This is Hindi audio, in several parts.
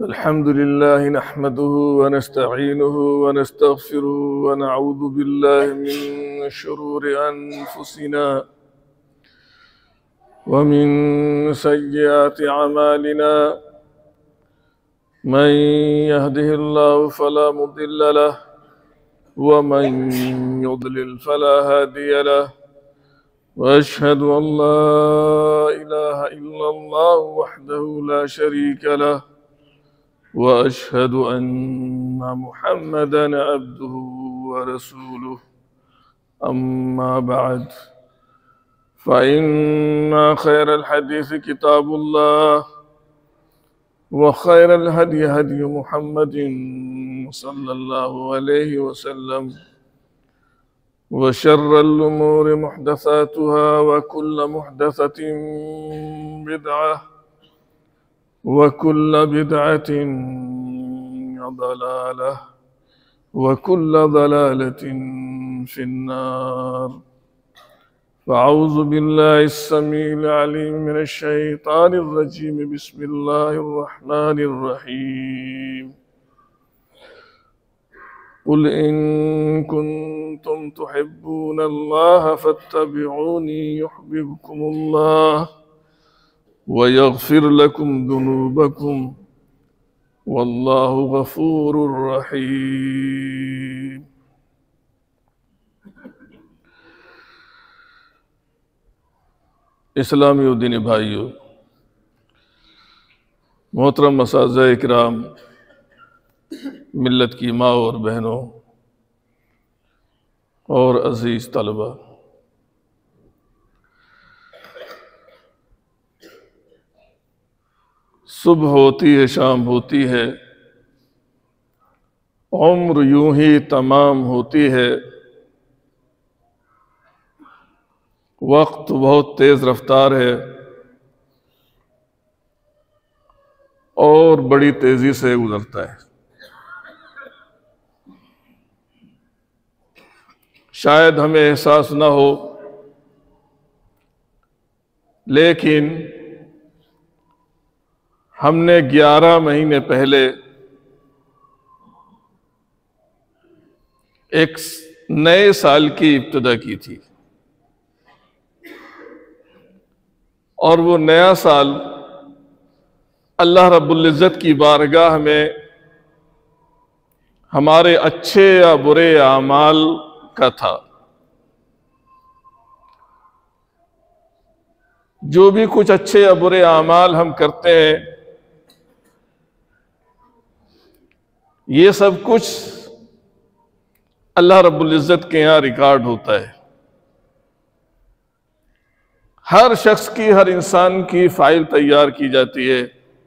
अल्हम्दुलिल्लाह नहमदुहु व नस्तईनुहु व नस्तगफिरुहु व नऊज़ु बिल्लाहि मिन शुरूरि अनफुसिना व मिन सय्यिआति अमालिना मन यहदिहिल्लाहु फला मुदिल्ल लहु व मन युद्लिल फला हादिय लहु व अशहदु अन ला इलाहा इल्लल्लाह वहदहु ला शरीक लहु व अशहदु अन्ना मुहम्मदन अब्दुहु व रसूलुहु अम्मा बअद फ़इन्ना खैरल हदीस किताबुल्लाह व खैरल हदी हदी मुहम्मदिन सल्लल्लाहु अलैहि वसल्लम व शर्रल उमूरि मुहदसातुहा व कुल्ल मुहदसतिन बिदअह व कुल्ल बिदअतिन दलालह व कुल्ल दलालतिन फिन्नार फ़अऊज़ु बिल्लाहिस समीइल अलीम मिनश शैतानिर रजीम बिस्मिल्लाहिर रहमानिर रहीम कुल इन कुन्तुम तुहिब्बूनल्लाह फत्तबिऊनी युहब्बिबकुमुल्लाह व यग़फिर लकुम दुनूबकुम वल्लाहु गफूरुर रहीम। इस्लामी और दीनी भाइयों, मोहतरम मसाज़ इकराम, मिल्लत की माँ और बहनों और अज़ीज़ तलबा, सुबह होती है शाम होती है, उम्र यूं ही तमाम होती है। वक्त बहुत तेज रफ्तार है और बड़ी तेजी से गुजरता है। शायद हमें एहसास न हो, लेकिन हमने 11 महीने पहले एक नए साल की इब्तिदा की थी और वो नया साल अल्लाह रब्बुल इज़्ज़त की बारगाह में हमारे अच्छे या बुरे आमाल का था। जो भी कुछ अच्छे या बुरे आमाल हम करते हैं, ये सब कुछ अल्लाह रब्बुल इज़्ज़त के यहाँ रिकॉर्ड होता है। हर शख्स की, हर इंसान की फाइल तैयार की जाती है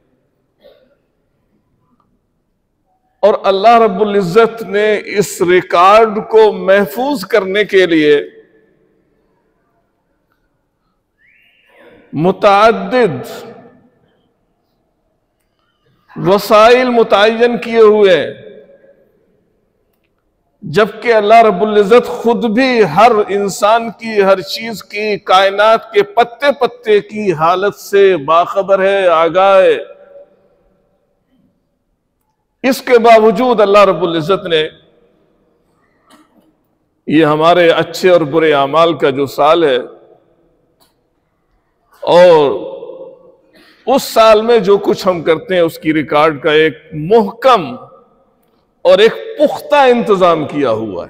और अल्लाह रब्बुल इज़्ज़त ने इस रिकॉर्ड को महफूज करने के लिए मुतअद्दिद वसाइल मुतय्यन किए हुए हैं, जबकि अल्लाह रब्बुल इज़्ज़त खुद भी हर इंसान की, हर चीज की, कायनात के पत्ते पत्ते की हालत से बाखबर है, आगाह है। इसके बावजूद अल्लाह रब्बुल इज़्ज़त ने ये हमारे अच्छे और बुरे अमाल का जो साल है और उस साल में जो कुछ हम करते हैं उसकी रिकॉर्ड का एक मुहकम और एक पुख्ता इंतजाम किया हुआ है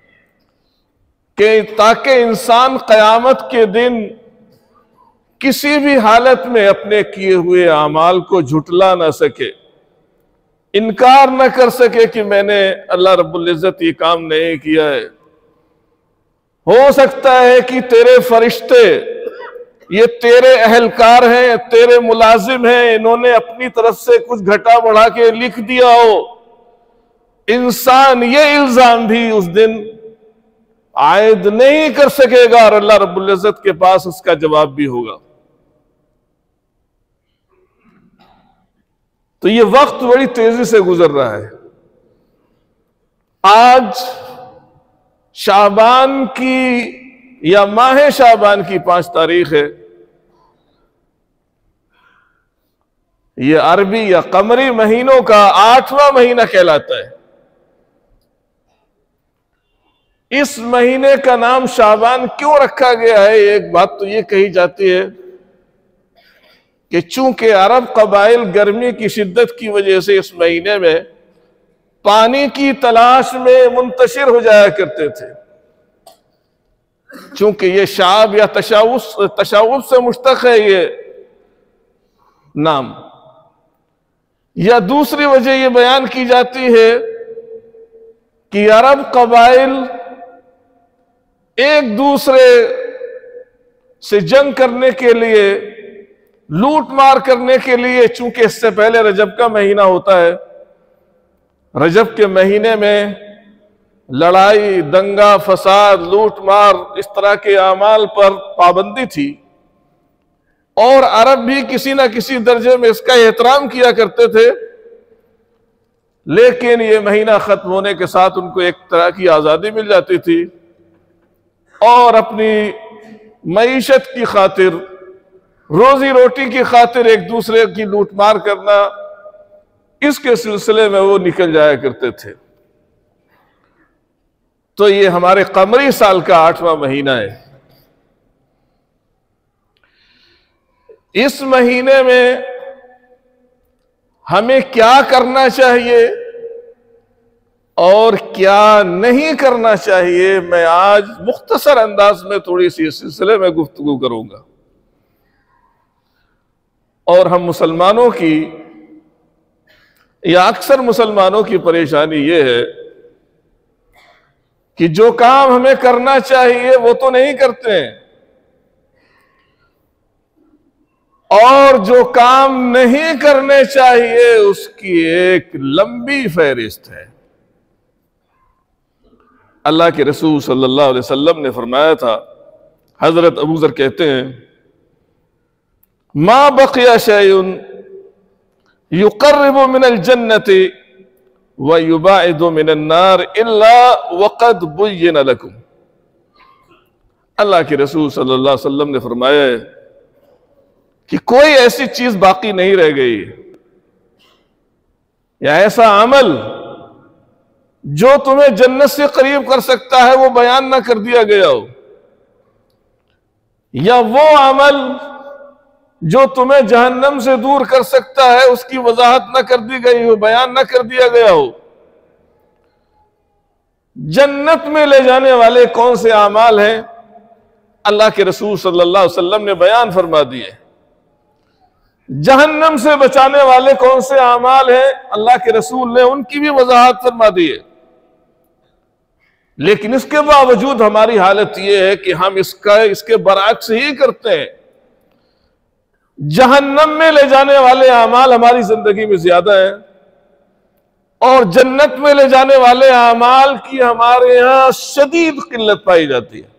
कि ताकि इंसान क़यामत के दिन किसी भी हालत में अपने किए हुए अमाल को झुटला ना सके, इनकार न कर सके कि मैंने अल्लाह रब्बुल इज़्ज़त ये काम नहीं किया है। हो सकता है कि तेरे फरिश्ते, ये तेरे अहलकार हैं, तेरे मुलाजिम हैं, इन्होंने अपनी तरफ से कुछ घटा बढ़ा के लिख दिया हो। इंसान ये इल्जाम भी उस दिन आयद नहीं कर सकेगा और अल्लाह रब्बुल इज़्ज़त के पास उसका जवाब भी होगा। तो ये वक्त बड़ी तेजी से गुजर रहा है। आज शाबान की या माह शाबान की 5 तारीख है। ये अरबी या कमरी महीनों का 8वां महीना कहलाता है। इस महीने का नाम शाबान क्यों रखा गया है? एक बात तो ये कही जाती है कि चूंकि अरब कबाइल गर्मी की शिद्दत की वजह से इस महीने में पानी की तलाश में मुंतशिर हो जाया करते थे, चूंकि ये शाब या तशाउफ से मुश्तक है ये नाम। या दूसरी वजह यह बयान की जाती है कि अरब कबाइल एक दूसरे से जंग करने के लिए, लूट मार करने के लिए, चूंकि इससे पहले रजब का महीना होता है, रजब के महीने में लड़ाई, दंगा फसाद, लूट मार, इस तरह के अमाल पर पाबंदी थी और अरब भी किसी ना किसी दर्जे में इसका एहतराम किया करते थे। लेकिन यह महीना खत्म होने के साथ उनको एक तरह की आजादी मिल जाती थी और अपनी मईशत की खातिर, रोजी रोटी की खातिर एक दूसरे की लूट मार करना, इसके सिलसिले में वो निकल जाया करते थे। तो ये हमारे कमरी साल का 8वां महीना है। इस महीने में हमें क्या करना चाहिए और क्या नहीं करना चाहिए, मैं आज मुख्तसर अंदाज में थोड़ी सी इस सिलसिले में गुफ्तगू करूंगा। और हम मुसलमानों की या अक्सर मुसलमानों की परेशानी यह है कि जो काम हमें करना चाहिए वो तो नहीं करते हैं, और जो काम नहीं करने चाहिए उसकी एक लंबी फहरिस्त है। अल्लाह के रसूल सल्लल्लाहु अलैहि वसल्लम ने फरमाया था, हजरत अबू ज़र कहते हैं, मा बक़िया शैउन युक़र्रिबु मिनल जन्नति व युबाइदु मिनन नार इल्ला वक़द बुय्यिन लकुम। अल्लाह के रसूल सल्लल्लाहु अलैहि वसल्लम ने फरमाया है कि कोई ऐसी चीज बाकी नहीं रह गई या ऐसा अमल जो तुम्हें जन्नत से करीब कर सकता है वो बयान ना कर दिया गया हो, या वो अमल जो तुम्हें जहन्नम से दूर कर सकता है उसकी वजाहत ना कर दी गई हो, बयान ना कर दिया गया हो। जन्नत में ले जाने वाले कौन से अमाल हैं, अल्लाह के रसूल सल्लल्लाहु अलैहि वसल्लम ने बयान फरमा दिए। जहन्नम से बचाने वाले कौन से अमाल हैं, अल्लाह के रसूल ने उनकी भी वजाहत फरमा दी है। लेकिन इसके बावजूद हमारी हालत यह है कि हम इसके बरअक्स ही करते हैं। जहन्नम में ले जाने वाले अमाल हमारी जिंदगी में ज्यादा है और जन्नत में ले जाने वाले अमाल की हमारे यहां शदीद किल्लत पाई जाती है।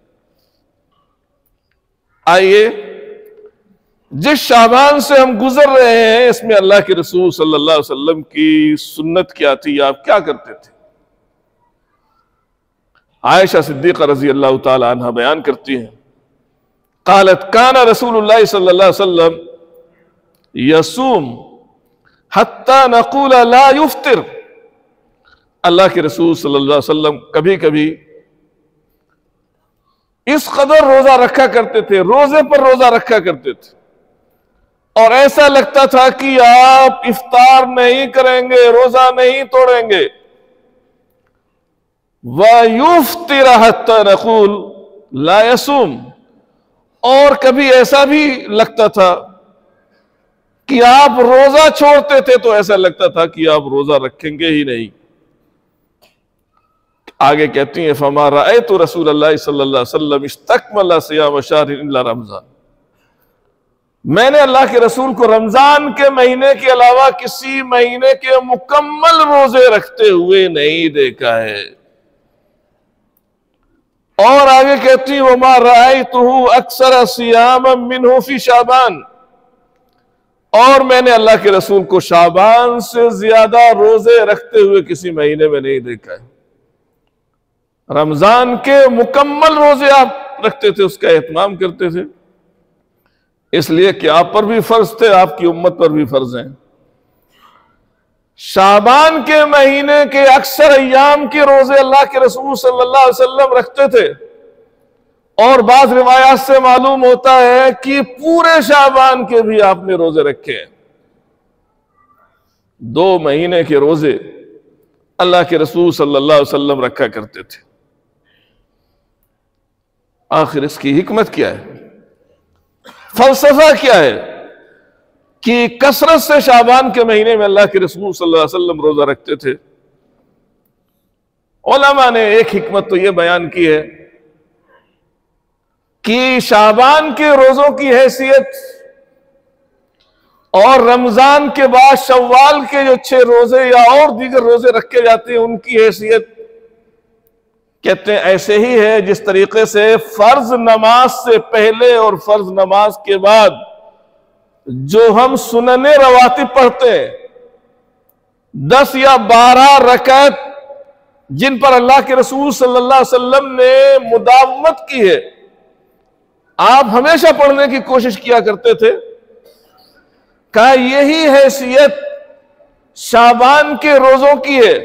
आइए, जिस शाबान से हम गुजर रहे हैं इसमें अल्लाह के रसूल सल्लल्लाहु अलैहि वसल्लम की सुन्नत क्या थी, आप क्या करते थे। आयशा सिद्दीक़ा रज़ी अल्लाह ताला अन्हा बयान करती हैं, क़ालत काना रसूलुल्लाह सल्लल्लाहु अलैहि वसल्लम यसूम हत्ता नक़ूल ला युफ्तिर। अल्लाह के रसूल सल्लल्लाहु अलैहि वसल्लम कभी कभी इस कदर रोजा रखा करते थे, रोजे पर रोजा रखा करते थे और ऐसा लगता था कि आप इफ्तार नहीं करेंगे, रोजा नहीं तोड़ेंगे। वयुफ्तिर हत्ता नक़ूल ला यसूम, और कभी ऐसा भी लगता था कि आप रोजा छोड़ते थे तो ऐसा लगता था कि आप रोजा रखेंगे ही नहीं। आगे कहती हैं, फमा रअयतु रसूलल्लाह सल्लल्लाहु अलैहि वसल्लम इस्तकमल सियाम शहर इल्ला रमजान। मैंने अल्लाह के रसूल को रमजान के महीने के अलावा किसी महीने के मुकम्मल रोजे रखते हुए नहीं देखा है। और आगे कहती वमा रअयतुहु अक्सर सियाम मिन्हु फी शाबान, और मैंने अल्लाह के रसूल को शाबान से ज्यादा रोजे रखते हुए किसी महीने में नहीं देखा है। रमजान के मुकम्मल रोजे आप रखते थे, उसका एहतमाम करते थे। इसलिए कि आप पर भी फर्ज थे, आपकी उम्मत पर भी फर्ज हैं। शाबान के महीने के अक्सर अय्याम के रोजे अल्लाह के रसूल सल्लल्लाहु अलैहि वसल्लम रखते थे, और बाज़ रिवायात से मालूम होता है कि पूरे शाबान के भी आपने रोजे रखे हैं। 2 महीने के रोजे अल्लाह के रसूल सल्लल्लाहु अलैहि वसल्लम रखा करते थे। आखिर इसकी हिकमत क्या है, फलसफा क्या है कि कसरत से शाबान के महीने में अल्लाह के रसूल सल्लल्लाहु अलैहि वसल्लम रोजा रखते थे? उलमा ने एक हिकमत तो यह बयान की है कि शाबान के रोजों की हैसियत और रमजान के बाद शव्वाल के जो 6 रोजे या और दीगर रोजे रखे जाते हैं उनकी हैसियत, कहते हैं, ऐसे ही है जिस तरीके से फर्ज नमाज से पहले और फर्ज नमाज के बाद जो हम सुनने रवातिब पढ़ते हैं, 10 या 12 रकात जिन पर अल्लाह के रसूल सल्लल्लाहु अलैहि वसल्लम ने मुदावमत की है, आप हमेशा पढ़ने की कोशिश किया करते थे। कहा यही हैसियत शाबान के रोजों की है।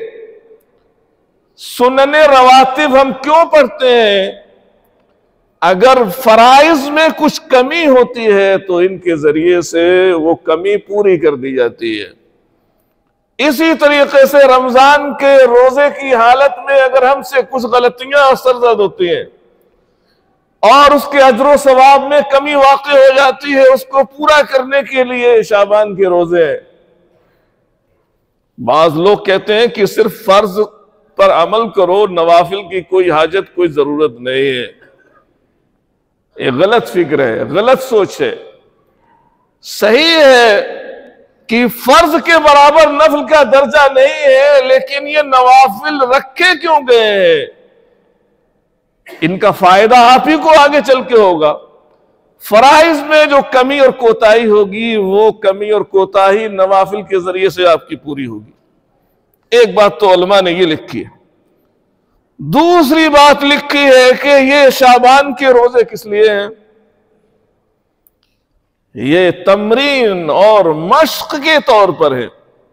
सुनने रवातिब हम क्यों पढ़ते हैं? अगर फराइज में कुछ कमी होती है तो इनके जरिए से वो कमी पूरी कर दी जाती है। इसी तरीके से रमजान के रोजे की हालत में अगर हमसे कुछ गलतियां सरजद होती हैं और उसके अजर सवाब में कमी वाक़ई हो जाती है, उसको पूरा करने के लिए शाबान के रोजे हैं। बाज लोग कहते हैं कि सिर्फ फर्ज पर अमल करो, नवाफिल की कोई हाजत, कोई जरूरत नहीं है। ये गलत फिक्र है, गलत सोच है। सही है कि फर्ज के बराबर नफल का दर्जा नहीं है, लेकिन ये नवाफिल रखे क्यों गए हैं? इनका फायदा आप ही को आगे चल के होगा। फराइज में जो कमी और कोताही होगी, वो कमी और कोताही नवाफिल के जरिए से आपकी पूरी होगी। एक बात तो उलमा ने ये लिखी है। दूसरी बात लिखी है कि ये शाबान के रोजे किस लिए हैं? ये तमरीन और मश्क के तौर पर है।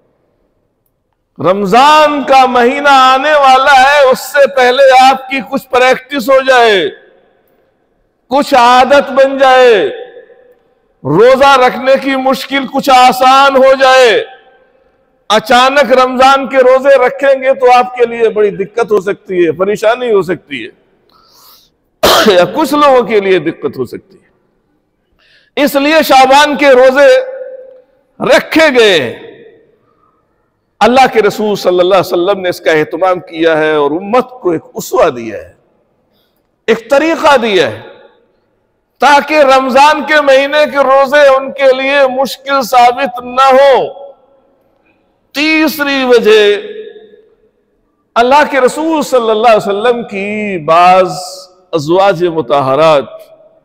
रमजान का महीना आने वाला है, उससे पहले आपकी कुछ प्रैक्टिस हो जाए, कुछ आदत बन जाए, रोजा रखने की मुश्किल कुछ आसान हो जाए। अचानक रमजान के रोजे रखेंगे तो आपके लिए बड़ी दिक्कत हो सकती है, परेशानी हो सकती है या कुछ लोगों के लिए दिक्कत हो सकती है। इसलिए शाबान के रोजे रखे गए। अल्लाह के रसूल सल्लल्लाहु अलैहि वसल्लम ने इसका एहतमाम किया है और उम्मत को एक उसवा दिया है, एक तरीका दिया है, ताकि रमजान के महीने के रोजे उनके लिए मुश्किल साबित न हो। तीसरी वजह, अल्लाह के रसूल सल्लल्लाहु अलैहि वसल्लम की बाज अज़वाज मुताहरात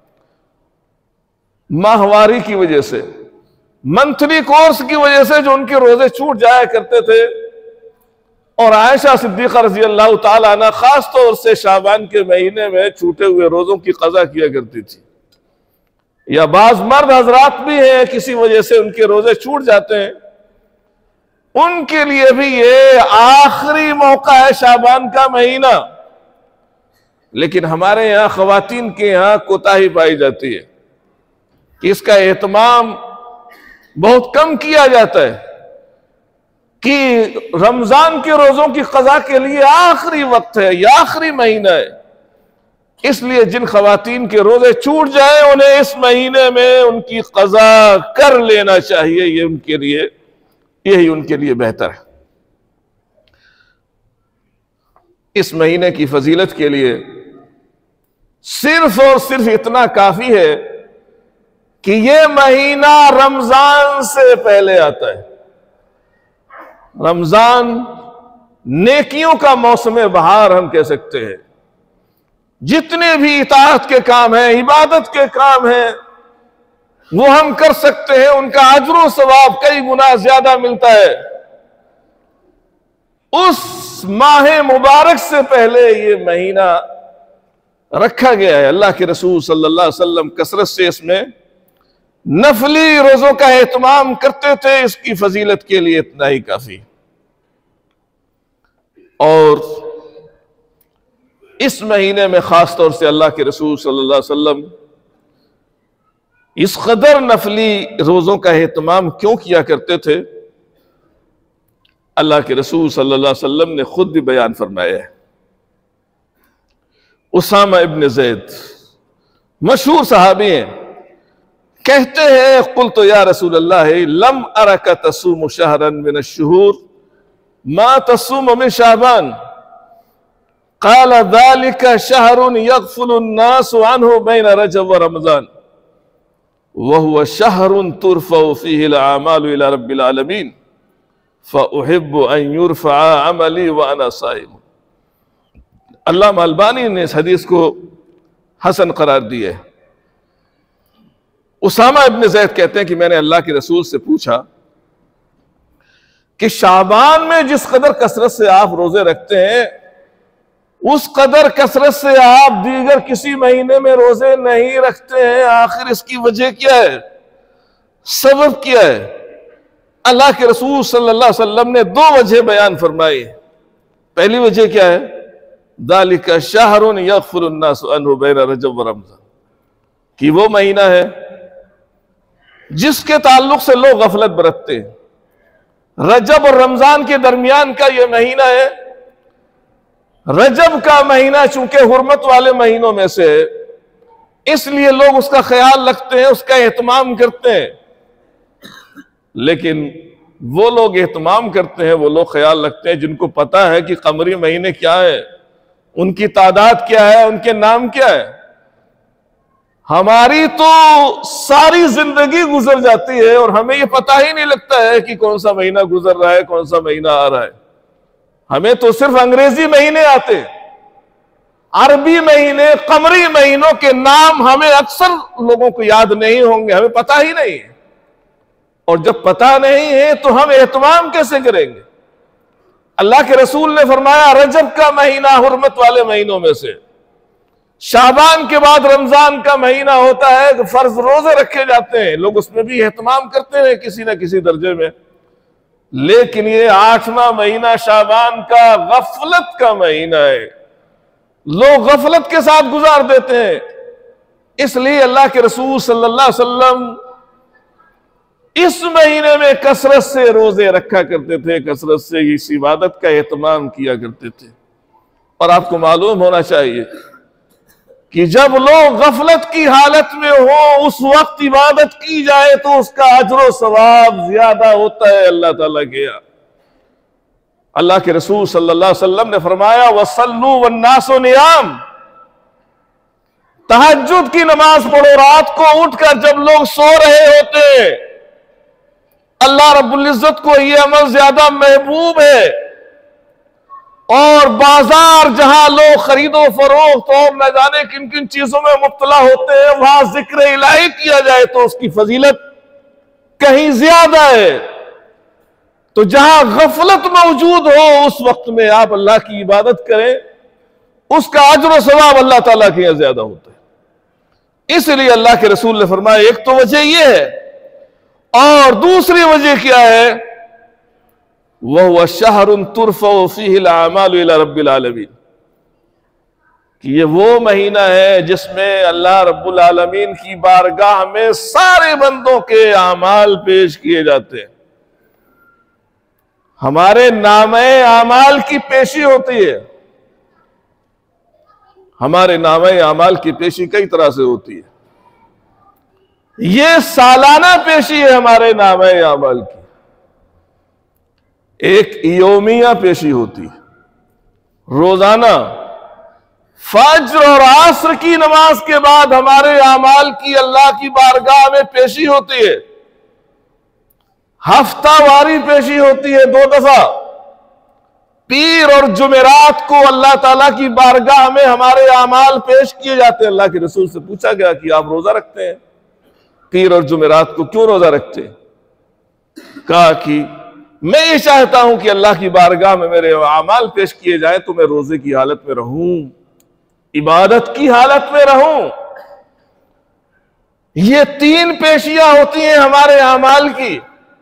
माहवारी की वजह से, मंथली कोर्स की वजह से जो उनके रोजे छूट जाया करते थे, और आयशा सिद्दीक़ा रज़ी अल्लाह ताला अन्हा खास तौर से शाबान के महीने में छूटे हुए रोजों की क़ज़ा किया करती थी। या बाज मर्द हजरात भी हैं, किसी वजह से उनके रोजे छूट जाते हैं, उनके लिए भी ये आखिरी मौका है शाबान का महीना। लेकिन हमारे यहां ख़वातीन के यहां कोताही पाई जाती है कि इसका एहतमाम बहुत कम किया जाता है कि रमजान के रोजों की क़ज़ा के लिए आखिरी वक्त है, यह आखिरी महीना है। इसलिए जिन ख़वातीन के रोजे छूट जाए उन्हें इस महीने में उनकी क़ज़ा कर लेना चाहिए। ये उनके लिए, यही उनके लिए बेहतर है। इस महीने की फजीलत के लिए सिर्फ और सिर्फ इतना काफी है कि यह महीना रमजान से पहले आता है। रमजान नेकियों का मौसम बहार हम कह सकते हैं। जितने भी इताअत के काम हैं, इबादत के काम हैं, वो हम कर सकते हैं, उनका अजर सवाब कई गुना ज्यादा मिलता है। उस माह मुबारक से पहले ये महीना रखा गया है। अल्लाह के रसूल सल्लल्लाहु अलैहि वसल्लम कसरत से इसमें नफली रोजों का एहतमाम करते थे, इसकी फजीलत के लिए इतना ही काफी। और इस महीने में खास तौर से अल्लाह के रसूल सल्लल्लाहु अलैहि वसल्लम इस कदर नफली रोजों का एहतमाम क्यों किया करते थे, अल्लाह के रसूल सल्लल्लाहु अलैहि वसल्लम ने खुद भी बयान फरमाया है। उसामा इब्न ज़ैद मशहूर सहाबी हैं, कहते हैं क़ुल्तु या रसूल अल्लाह लम अरका तसूमु शहरन मिन अश-शुहूर मा तसूमु मिन शाबान क़ाल ज़ालिका शहरुन यग़फ़ुलु अन्नासु अन्हु बैन रजब व रमज़ान व हुवा शहरुन तुरफ़उ फ़ीहि अल-आमालु इला रब्बिल आलमीन फ़उहिब्बु अन युरफ़अ अमली व अना साइम। अल्लामा अलबानी ने इस हदीस को हसन करार दिया है। उसामा इब्न ज़ैद कहते हैं कि मैंने अल्लाह के रसूल से पूछा कि शाबान में जिस कदर कसरत से आप रोजे रखते हैं, उस कदर कसरत से आप दीगर किसी महीने में रोजे नहीं रखते हैं, आखिर इसकी वजह क्या है, सबब क्या है? अल्लाह के रसूल सल्लल्लाहु अलैहि वसल्लम ने दो वजह बयान फरमाई। पहली वजह क्या है, ज़ालिका शहरुन यग़फ़ुलु अन्नासु अन्हु बैन रजब व रमज़ान, कि वो महीना है जिसके ताल्लुक से लोग गफलत बरतते हैं। रजब और रमजान के दरमियान का यह महीना है। रजब का महीना चूंकि हुर्मत वाले महीनों में से, इसलिए लोग उसका ख्याल रखते हैं, उसका एहतमाम करते हैं। लेकिन वो लोग एहतमाम करते हैं, वो लोग ख्याल रखते हैं जिनको पता है कि कमरी महीने क्या है, उनकी तादाद क्या है, उनके नाम क्या है। हमारी तो सारी जिंदगी गुजर जाती है और हमें यह पता ही नहीं लगता है कि कौन सा महीना गुजर रहा है, कौन सा महीना आ रहा है। हमें तो सिर्फ अंग्रेजी महीने आते, अरबी महीने, कमरी महीनों के नाम हमें अक्सर लोगों को याद नहीं होंगे, हमें पता ही नहीं है। और जब पता नहीं है तो हम एहतमाम कैसे करेंगे? अल्लाह के रसूल ने फरमाया रजब का महीना हुर्मत वाले महीनों में से, शाबान के बाद रमजान का महीना होता है, फर्ज रोजे रखे जाते हैं, लोग उसमें भी एहतमाम करते हैं किसी ना किसी दर्जे में। लेकिन ये 8वां महीना शाबान का गफलत का महीना है, लोग गफलत के साथ गुजार देते हैं। इसलिए अल्लाह के रसूल सल्लल्लाहु अलैहि वसल्लम इस महीने में कसरत से रोजे रखा करते थे, कसरत से इस इबादत का एहतमाम किया करते थे। और आपको मालूम होना चाहिए कि जब लोग गफलत की हालत में हो, उस वक्त इबादत की जाए तो उसका अजर सवाब ज्यादा होता है अल्लाह ताला के यहाँ। अल्लाह के रसूल सल्लल्लाहु अलैहि वसल्लम ने फरमाया वसल्लू वन्नासु नियाम, तहज्जुद की नमाज पढ़ो, रात को उठकर जब लोग सो रहे होते। अल्लाह रब्बुल इज्जत को यह अमल ज्यादा महबूब है। और बाजार जहां लोग खरीदो फरोख्त और न जाने किन किन चीजों में मुब्तला होते हैं, वहां जिक्र इलाही किया जाए तो उसकी फजीलत कहीं ज्यादा है। तो जहां गफलत मौजूद हो उस वक्त में आप अल्लाह की इबादत करें, उसका अजर और सवाब अल्लाह ताला के यहां ज्यादा होता है। इसलिए अल्लाह के रसूल ने फरमाया एक तो वजह यह है, और दूसरी वजह क्या है, वह शहरुन तुरफ़उ फ़ीहि अल-आमालु इला रब्बिल आलमीन, कि ये वो महीना है जिसमें अल्लाह रब्बुल आलमीन की बारगाह में सारे बंदों के आमाल पेश किए जाते हैं। हमारे नामे आमाल की पेशी होती है। हमारे नामे आमाल की पेशी कई तरह से होती है। ये सालाना पेशी है हमारे नामे आमाल की। एक योमिया पेशी होती है, रोजाना फज्र और आस्र की नमाज के बाद हमारे आमाल की अल्लाह की बारगाह में पेशी होती है। हफ्तावारी पेशी होती है 2 दफा। पीर और जुमेरात को अल्लाह ताला की बारगाह में हमारे आमाल पेश किए जाते हैं। अल्लाह के रसूल से पूछा गया कि आप रोजा रखते हैं, पीर और जुमेरात को क्यों रोजा रखते हैं? कहा कि मैं ये चाहता हूं कि अल्लाह की बारगाह में मेरे आमाल पेश किए जाए तो मैं रोजे की हालत में रहूं, इबादत की हालत में रहूं। ये 3 पेशियां होती हैं हमारे अमाल की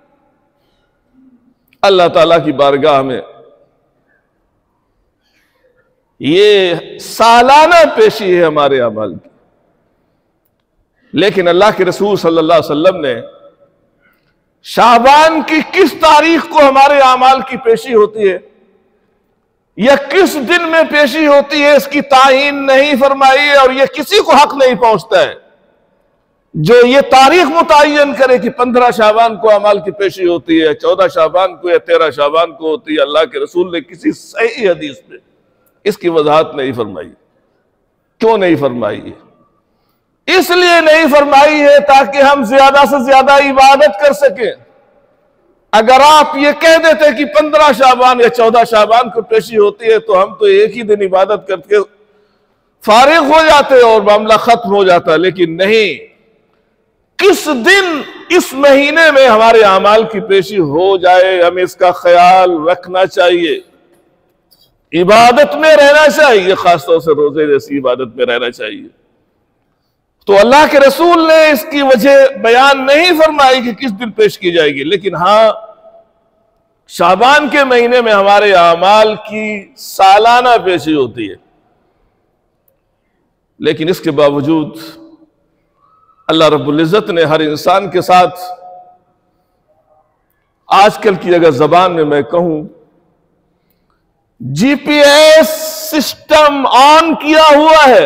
अल्लाह ताला की बारगाह में। ये सालाना पेशी है हमारे अमाल की। लेकिन अल्लाह के रसूल सल्लल्लाहु अलैहि वसल्लम ने शाबान की किस तारीख को हमारे अमाल की पेशी होती है या किस दिन में पेशी होती है, इसकी तायीन नहीं फरमाई है। और यह किसी को हक नहीं पहुंचता है जो ये तारीख मुतय्यन करे कि 15 शाबान को अमाल की पेशी होती है, 14 शाबान को या 13 शाबान को होती है। अल्लाह के रसूल ने किसी सही हदीस में इसकी वजाहत नहीं फरमाई। क्यों नहीं फरमाई है? इसलिए नहीं फरमाई है ताकि हम ज्यादा से ज्यादा इबादत कर सकें। अगर आप ये कह देते कि 15 शाबान या 14 शाबान को पेशी होती है तो हम तो एक ही दिन इबादत करके फारिग हो जाते और मामला खत्म हो जाता। लेकिन नहीं, किस दिन इस महीने में हमारे अमाल की पेशी हो जाए हमें इसका ख्याल रखना चाहिए। इबादत में रहना चाहिए, खासतौर से रोजे जैसी इबादत में रहना चाहिए। तो अल्लाह के रसूल ने इसकी वजह बयान नहीं फरमाई कि किस दिन पेश की जाएगी। लेकिन हां, शाबान के महीने में हमारे अमाल की सालाना पेशी होती है। लेकिन इसके बावजूद अल्लाह रब्बुल इज्जत ने हर इंसान के साथ, आजकल की अगर जबान में मैं कहूं, जीपीएस सिस्टम ऑन किया हुआ है।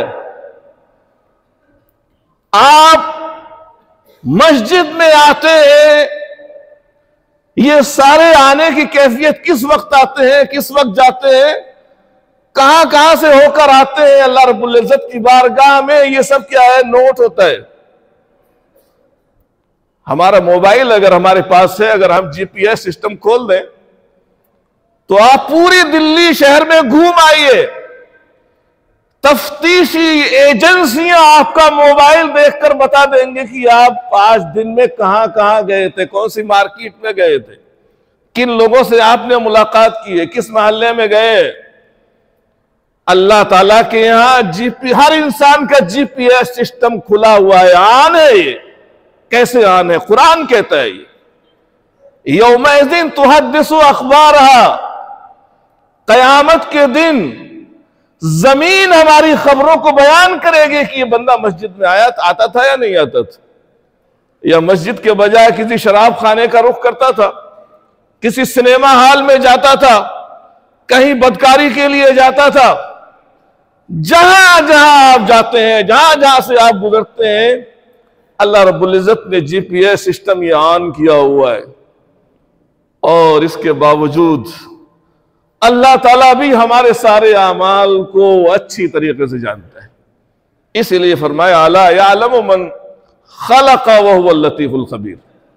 आप मस्जिद में आते हैं, ये सारे आने की कैफियत किस वक्त आते हैं, किस वक्त जाते हैं, कहां कहां से होकर आते हैं अल्लाह रब्बुल इज्जत की बारगाह में, ये सब क्या है, नोट होता है। हमारा मोबाइल अगर हमारे पास है, अगर हम जीपीएस सिस्टम खोल दें तो आप पूरी दिल्ली शहर में घूम आइए, तफ्तीशी एजेंसियां आपका मोबाइल देखकर बता देंगे कि आप आज दिन में कहां कहां गए थे, कौन सी मार्केट में गए थे, किन लोगों से आपने मुलाकात की है, किस मोहल्ले में गए। अल्लाह ताला के यहां हर इंसान का जीपीएस सिस्टम खुला हुआ है। आन है ये, कैसे आन है? कुरान कहता है ये यौमइज़िन तुहद्दिसु अखबारहा, कयामत के दिन जमीन हमारी खबरों को बयान करेगी कि ये बंदा मस्जिद में आता था या नहीं आता था, या मस्जिद के बजाय किसी शराब खाने का रुख करता था, किसी सिनेमा हॉल में जाता था, कहीं बदकारी के लिए जाता था। जहां जहां आप जाते हैं, जहां जहां से आप गुजरते हैं, अल्लाह रब्बुल इज्जत ने जीपीएस सिस्टम ये ऑन किया हुआ है। और इसके बावजूद अल्लाह ताला भी हमारे सारे अमाल को अच्छी तरीके से जानता है। इसीलिए फरमाया अला यअलमु मन खलक़ व हुवल लतीफुल खबीर।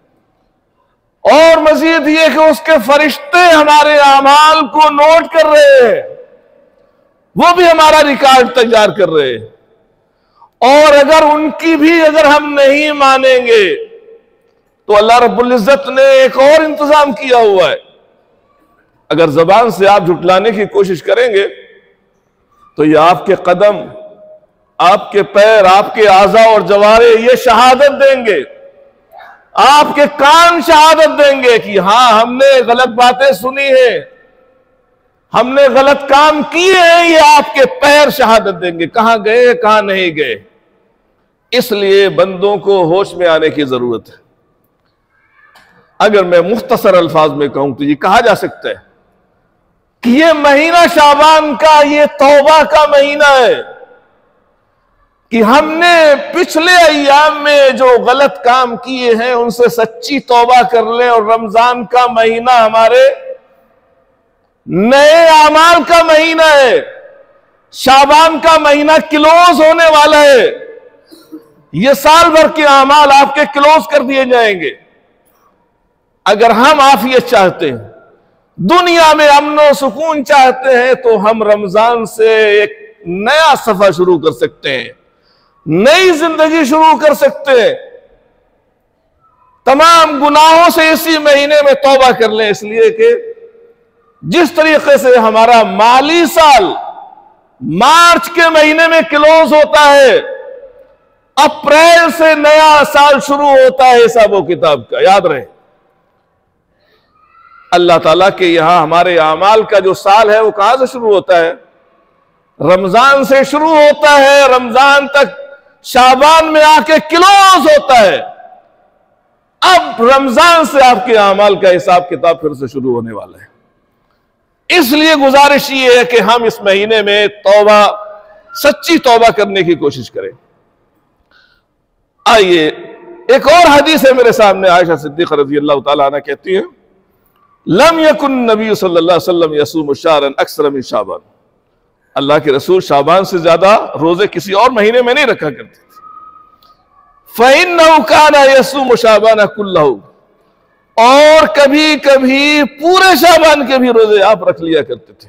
और मजीद ये कि उसके फरिश्ते हमारे अमाल को नोट कर रहे हैं, वो भी हमारा रिकॉर्ड तैयार कर रहे हैं। और अगर हम नहीं मानेंगे तो अल्लाह रब्बुल इज्जत ने एक और इंतजाम किया हुआ है। अगर जबान से आप झुटलाने की कोशिश करेंगे तो ये आपके कदम, आपके पैर, आपके आज़ा और जवारे ये शहादत देंगे, आपके कान शहादत देंगे कि हां हमने गलत बातें सुनी है, हमने गलत काम किए हैं। ये आपके पैर शहादत देंगे कहां गए कहां नहीं गए। इसलिए बंदों को होश में आने की जरूरत है। अगर मैं मुख्तसर अल्फाज में कहूं तो ये कहा जा सकता है कि ये महीना शाबान का ये तौबा का महीना है कि हमने पिछले अय्याम में जो गलत काम किए हैं उनसे सच्ची तौबा कर लें। और रमजान का महीना हमारे नए अमाल का महीना है। शाबान का महीना क्लोज होने वाला है। ये साल भर के अमाल आपके क्लोज कर दिए जाएंगे। अगर हम आफियत चाहते हैं, दुनिया में अमन और सुकून चाहते हैं, तो हम रमजान से एक नया सफर शुरू कर सकते हैं, नई जिंदगी शुरू कर सकते हैं। तमाम गुनाहों से इसी महीने में तौबा कर लें। इसलिए कि जिस तरीके से हमारा माली साल मार्च के महीने में क्लोज होता है, अप्रैल से नया साल शुरू होता है हिसाब किताब का, याद रहे। अल्लाह ताला के यहां हमारे आमाल का जो साल है वो कहां से शुरू होता है? रमजान से शुरू होता है, रमजान तक शाबान में आके क्लोज होता है। अब रमजान से आपके आमाल का हिसाब किताब फिर से शुरू होने वाला है। इसलिए गुजारिश ये है कि हम इस महीने में तौबा, सच्ची तौबा करने की कोशिश करें। आइए, एक और हदीस है मेरे सामने, आयशा सिद्दीक़ा रज़ी अल्लाह तआला अन्हा कहती है, लम यकुन नबी सल्लल्लाहु अलैहि वसल्लम यसूमु शहरन अक्सर मिन शाबान। अल्लाह के रसूल शाबान से ज्यादा रोजे किसी और महीने में नहीं रखा करते थे। फ़इन्नहु काना यसूमु शाबान कुल्लहु, और कभी कभी पूरे शाबान के भी रोजे आप रख लिया करते थे।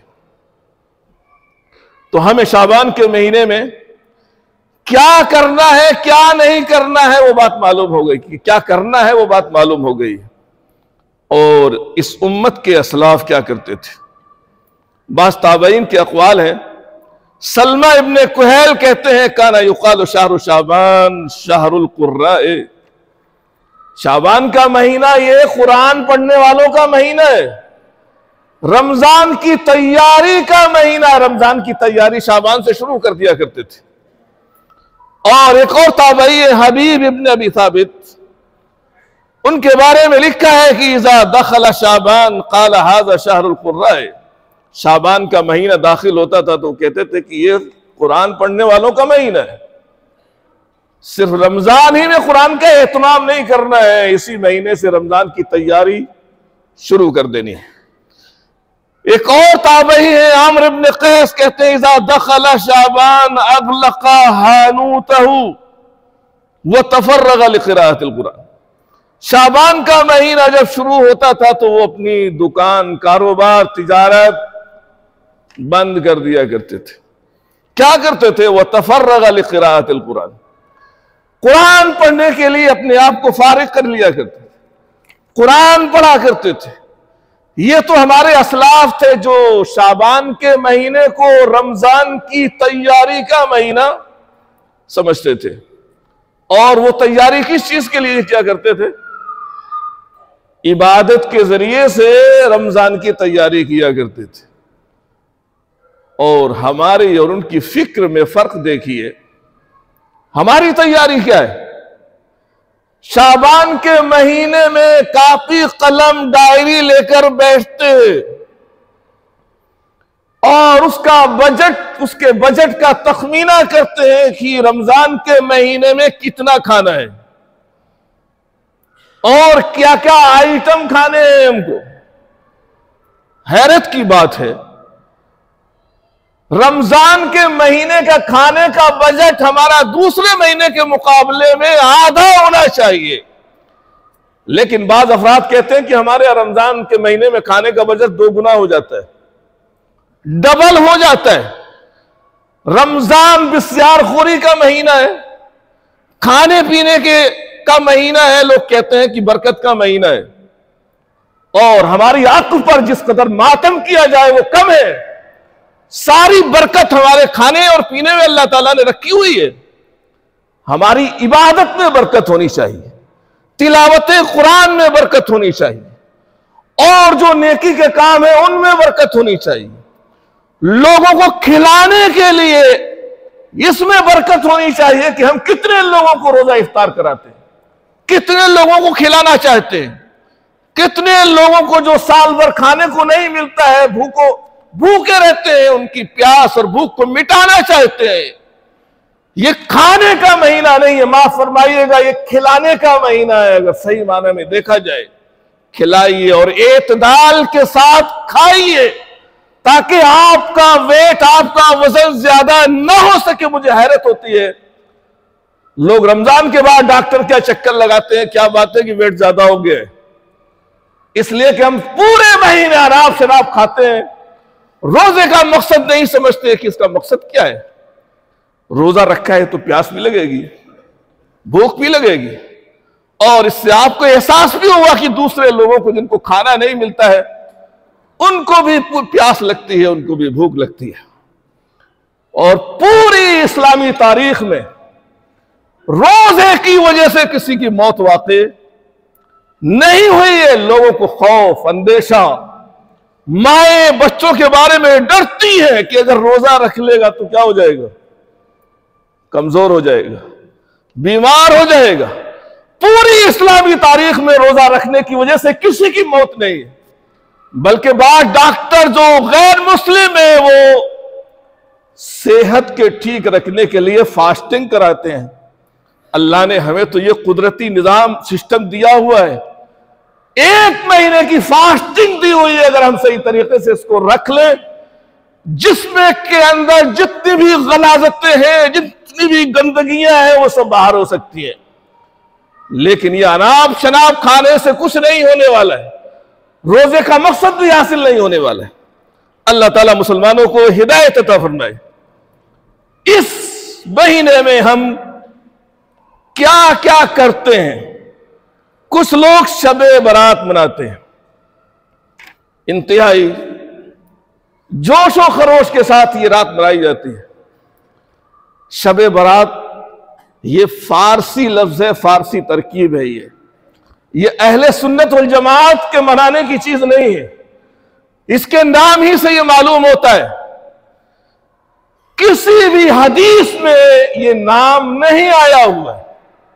तो हमें शाबान के महीने में क्या करना है, क्या नहीं करना है, वो बात मालूम हो गई कि क्या करना है, वो बात मालूम हो गई। और इस उम्मत के असलाफ क्या करते थे? बास ताबईन के अक़वाल है। सलमा इब्ने कुहैल कहते हैं, काना युक़ालु शहरु शाबान शहरुल कुर्राए। शाबान का महीना ये कुरान पढ़ने वालों का महीना है, रमजान की तैयारी का महीना। रमजान की तैयारी शाबान से शुरू कर दिया करते थे। और एक और ताबई हबीब इब्ने अबी साबित, उनके बारे में लिखा है कि इज़ा दखला शाबान क़ाला हाज़ा शहरुल कुर्राए। शाबान का महीना दाखिल होता था तो कहते थे कि ये कुरान पढ़ने वालों का महीना है। सिर्फ रमजान ही में कुरान का एहतमाम नहीं करना है, इसी महीने से रमजान की तैयारी शुरू कर देनी है। एक और ताबई है आमर इब्न कैस, कहते हैं इज़ा दखला शाबान अग़लक़ा हानूतहु व तफ़र्रग़ लिक़िराअतिल कुरान। शाबान का महीना जब शुरू होता था तो वो अपनी दुकान, कारोबार, तिजारत बंद कर दिया करते थे। क्या करते थे? वह तफ़र्रग़ लिक़िराअतिल कुरान, कुरान पढ़ने के लिए अपने आप को फारिग कर लिया करते थे, कुरान पढ़ा करते थे। ये तो हमारे असलाफ थे जो शाबान के महीने को रमजान की तैयारी का महीना समझते थे। और वो तैयारी किस चीज के लिए किया करते थे? इबादत के जरिए से रमजान की तैयारी किया करते थे। और हमारी और उनकी फिक्र में फर्क देखिए। हमारी तैयारी क्या है? शाबान के महीने में कापी, कलम, डायरी लेकर बैठते और उसका बजट, उसके बजट का तखमीना करते हैं कि रमजान के महीने में कितना खाना है और क्या क्या आइटम खाने हैं हमको। हैरत की बात है, रमजान के महीने का खाने का बजट हमारा दूसरे महीने के मुकाबले में आधा होना चाहिए। लेकिन बाज अफराद कहते हैं कि हमारे रमजान के महीने में खाने का बजट 2 गुना हो जाता है, डबल हो जाता है। रमजान बिस्यारखोरी का महीना है, खाने पीने का महीना है। लोग कहते हैं कि बरकत का महीना है, और हमारी अक्ल पर जिस कदर मातम किया जाए वो कम है। सारी बरकत हमारे खाने और पीने में अल्लाह ताला ने रखी हुई है। हमारी इबादत में बरकत होनी चाहिए, तिलावत कुरान में बरकत होनी चाहिए, और जो नेकी के काम है उनमें बरकत होनी चाहिए। लोगों को खिलाने के लिए इसमें बरकत होनी चाहिए कि हम कितने लोगों को रोजा इफ्तार कराते हैं, कितने लोगों को खिलाना चाहते हैं, कितने लोगों को जो साल भर खाने को नहीं मिलता है, भूखे रहते हैं, उनकी प्यास और भूख को मिटाना चाहते हैं। ये खाने का महीना नहीं है, माफ फरमाइएगा, ये खिलाने का महीना है। अगर सही माने में देखा जाए, खिलाइए और एतदाल के साथ खाइए ताकि आपका वेट, आपका वजन ज्यादा ना हो सके। मुझे हैरत होती है, लोग रमजान के बाद डॉक्टर क्या चक्कर लगाते हैं, क्या बात है कि वेट ज्यादा हो गया है, इसलिए कि हम पूरे महीने आराम शराब खाते हैं, रोजे का मकसद नहीं समझते कि इसका मकसद क्या है। रोजा रखा है तो प्यास भी लगेगी, भूख भी लगेगी, और इससे आपको एहसास भी होगा कि दूसरे लोगों को जिनको खाना नहीं मिलता है उनको भी प्यास लगती है, उनको भी भूख लगती है। और पूरी इस्लामी तारीख में रोजे की वजह से किसी की मौत वाक़ई नहीं हुई है। लोगों को खौफ, अंदेशा, माए बच्चों के बारे में डरती है कि अगर रोजा रख लेगा तो क्या हो जाएगा, कमजोर हो जाएगा, बीमार हो जाएगा। पूरी इस्लामी तारीख में रोजा रखने की वजह से किसी की मौत नहीं है, बल्कि बाद डॉक्टर जो गैर मुस्लिम है वो सेहत के ठीक रखने के लिए फास्टिंग कराते हैं। अल्लाह ने हमें तो ये कुदरती निजाम सिस्टम दिया हुआ है, 1 महीने की फास्टिंग दी हुई है। अगर हम सही तरीके से इसको रख लें, जिस्म के अंदर जितनी भी गलाजतें हैं, जितनी भी गंदगियां हैं, वो सब बाहर हो सकती है। लेकिन ये अनाब शनाब खाने से कुछ नहीं होने वाला है, रोजे का मकसद भी हासिल नहीं होने वाला है। अल्लाह ताला मुसलमानों को हिदायत अता फरमाए। इस महीने में हम क्या क्या करते हैं? कुछ लोग शबे बारात मनाते हैं, इंतहाई जोशो खरोश के साथ ये रात मनाई जाती है। शबे बारात ये फारसी लफ्ज है, फारसी तरकीब है। ये अहले सुन्नत वल जमात के मनाने की चीज नहीं है। इसके नाम ही से ये मालूम होता है, किसी भी हदीस में ये नाम नहीं आया हुआ है।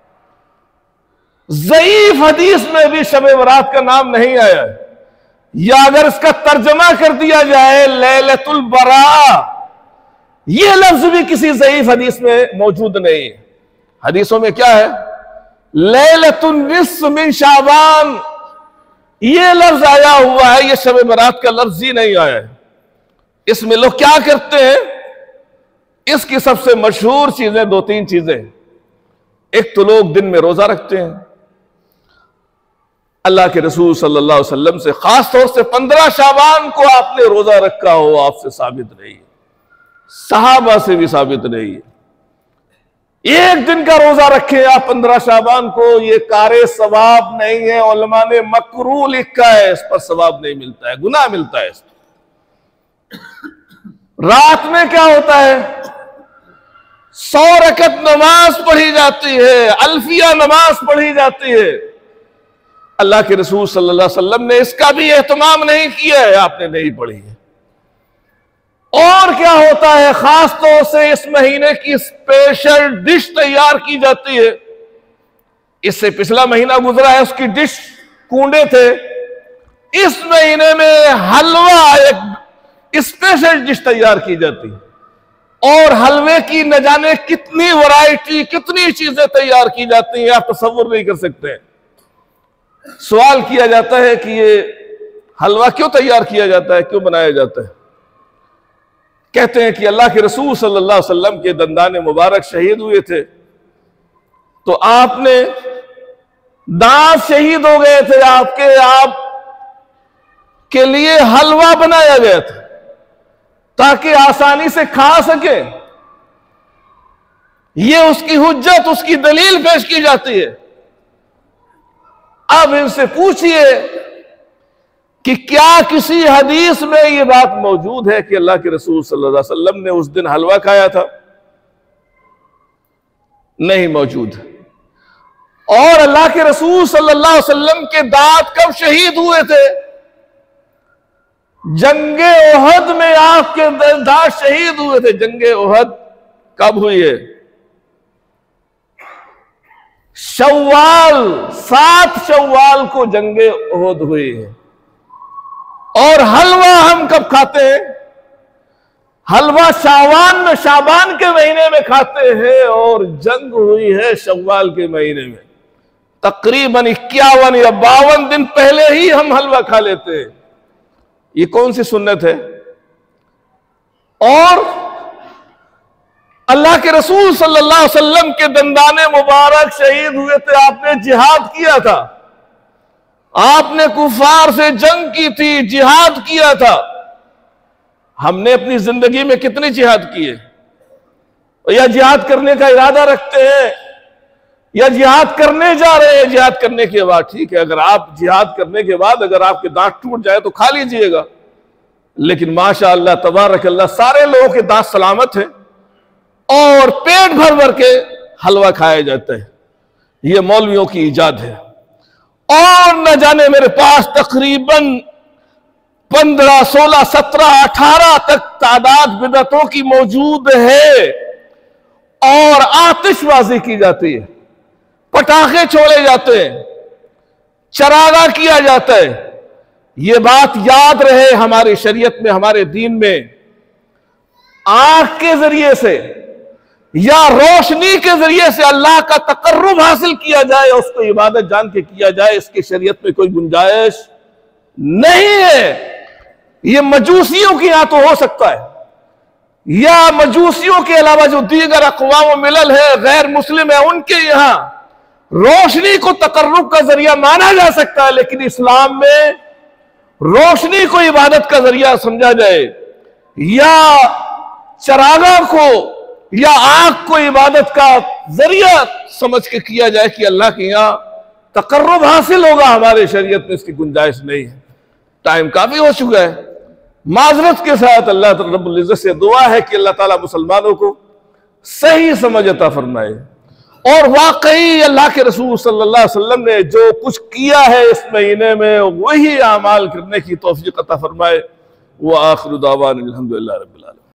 ज़ईफ हदीस में भी शब बारात का नाम नहीं आया है। या अगर इसका तर्जमा कर दिया जाए लैलतुल बरा, यह लफ्ज भी किसी ज़ईफ हदीस में मौजूद नहीं है। हदीसों में क्या है? लैलतुन निस्फ मिन शाबान, यह लफ्ज आया हुआ है, यह शब बारात का लफ्ज ही नहीं आया है। इसमें लोग क्या करते हैं? इसकी सबसे मशहूर चीजें 2-3 चीजें। एक तो लोग दिन में रोजा रखते हैं। अल्लाह के रसूल सल्लल्लाहु अलैहि वसल्लम से खास तौर से 15 शाबान को आपने रोजा रखा हो, आपसे साबित नहीं है, सहाबा से भी साबित नहीं है। एक दिन का रोजा रखें आप 15 शाबान को, ये कारे सवाब नहीं है। उलमा ने मकरूह लिखा है, इस पर सवाब नहीं मिलता है, गुनाह मिलता है। रात में क्या होता है? 100 रकत नमाज पढ़ी जाती है, अल्फिया नमाज पढ़ी जाती है। अल्लाह के रसूल सल्लल्लाहु अलैहि वसल्लम ने इसका भी एहतमाम नहीं किया है, आपने नहीं पढ़ी है। और क्या होता है? खास तौर से इस महीने की स्पेशल डिश तैयार की जाती है। इससे पिछला महीना गुजरा है, उसकी डिश कूंडे थे। इस महीने में हलवा एक स्पेशल डिश तैयार की जाती है। और हलवे की न जाने कितनी वैरायटी, कितनी चीजें तैयार की जाती हैं, आप तसव्वुर नहीं कर सकते। सवाल किया जाता है कि ये हलवा क्यों तैयार किया जाता है, क्यों बनाया जाता है? कहते हैं कि अल्लाह के रसूल सल्लल्लाहु अलैहि वसल्लम के दंदान मुबारक शहीद हुए थे, तो आपने दांत शहीद हो गए थे, आप के लिए हलवा बनाया गया था ताकि आसानी से खा सके। ये उसकी हुज्जत, उसकी दलील पेश की जाती है। अब इनसे पूछिए कि क्या किसी हदीस में यह बात मौजूद है कि अल्लाह के रसूल सल्लल्लाहु अलैहि वसल्लम ने उस दिन हलवा खाया था? नहीं मौजूद। और अल्लाह के रसूल सल्लल्लाहु अलैहि वसल्लम के दांत कब शहीद हुए थे? जंगे ओहद में आपके दांत शहीद हुए थे। जंगे ओहद कब हुई है? शव्वाल, 7 शव्वाल को जंगे ओहद हुई है। और हलवा हम कब खाते हैं? हलवा शाबान के महीने में खाते हैं, और जंग हुई है शव्वाल के महीने में। तकरीबन 51 या 52 दिन पहले ही हम हलवा खा लेते हैं। ये कौन सी सुन्नत है? और अल्लाह के रसूल सल्लल्लाहु अलैहि वसल्लम के दंदाने मुबारक शहीद हुए थे, आपने जिहाद किया था, आपने कुफार से जंग की थी, जिहाद किया था। हमने अपनी जिंदगी में कितनी जिहाद की है? या जिहाद करने का इरादा रखते हैं, या जिहाद करने जा रहे हैं? जिहाद करने के बाद ठीक है, अगर आप जिहाद करने के बाद अगर आपके दांत टूट जाए तो खा लीजिएगा, लेकिन माशाअल्लाह तबारक अल्लाह सारे लोगों के दांत सलामत हैं और पेट भर भर के हलवा खाया जाता है, ये मौलवियों की इजाद है। और न जाने मेरे पास तकरीबन 15, 16, 17, 18 तक तादाद बिदअतों की मौजूद है। और आतिशबाजी की जाती है, पटाखे छोड़े जाते हैं, चरागा किया जाता है। यह बात याद रहे, हमारी शरीयत में, हमारे दीन में आंख के जरिए से या रोशनी के जरिए से अल्लाह का तकर्रुब हासिल किया जाए, उसको इबादत जान के किया जाए, इसकी शरीयत में कोई गुंजाइश नहीं है। यह मजूसियों के यहां तो हो सकता है, या मजूसियों के अलावा जो दीगर अक़वाम मिलल है, गैर मुस्लिम है, उनके यहां रोशनी को तकर्रुब का जरिया माना जा सकता है। लेकिन इस्लाम में रोशनी को इबादत का जरिया समझा जाए, या चरागा को या आग को इबादत का जरिया समझ के किया जाए कि अल्लाह के यहां तकर्रुब हासिल होगा, हमारे शरीयत में इसकी गुंजाइश नहीं है। टाइम काफी हो चुका है। माजरत के साथ अल्लाह रब्बुल इज्जत से दुआ है कि अल्लाह ताला मुसलमानों को सही समझ अता फरमाए, और वाकई अल्लाह के रसूल सल्लल्लाहु अलैहि वसल्लम ने जो कुछ किया है इस महीने में वही अमाल करने की तौफीक अता फरमाए। व आखिरु दावाना अल्हम्दुलिल्लाहि रब्बिल आलमीन।